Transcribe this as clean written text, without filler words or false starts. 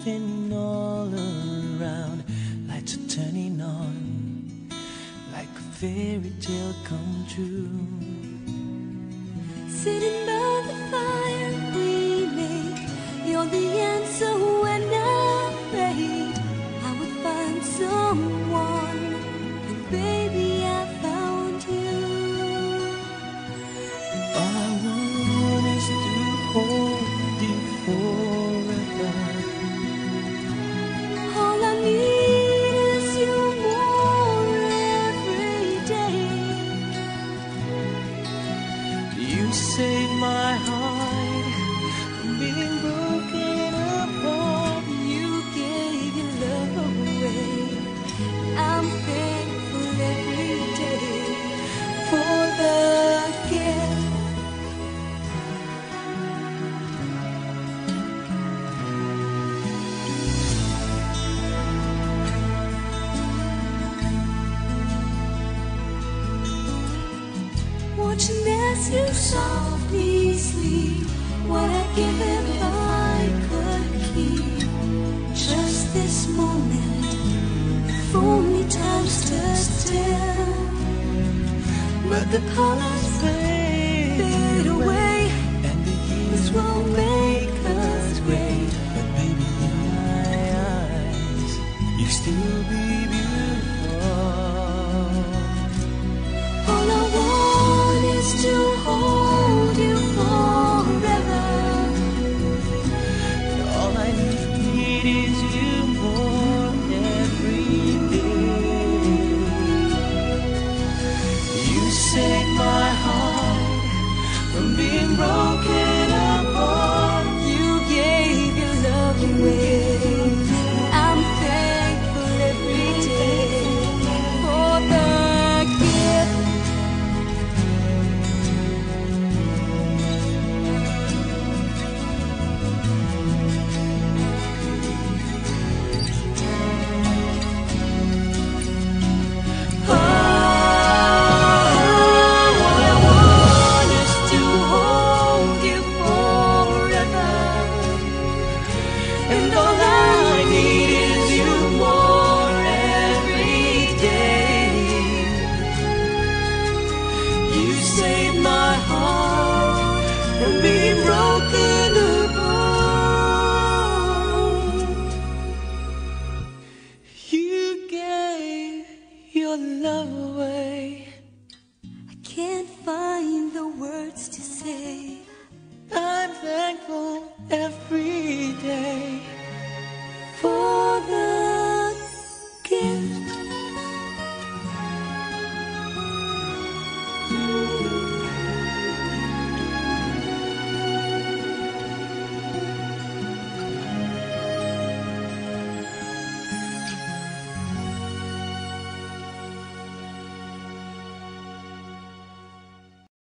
moving all around, lights are turning on, like a fairy tale come true. Sitting by the fire we make, you're the answer when I'm afraid I would find someone, and baby I found you. All I want is to hold you forever. All I need is you more every day. You save my heart from being broken apart. You gave your love away. I'm thankful every day For the gift. watching as you softly sleep. What I'd give if I could keep just this moment, if only time stood still. But the colors fade away, And the this years will make us gray. But baby, in my eyes, you still be beautiful. All I want is to hold you forever. And all I need is you more every day. You save my heart from being broken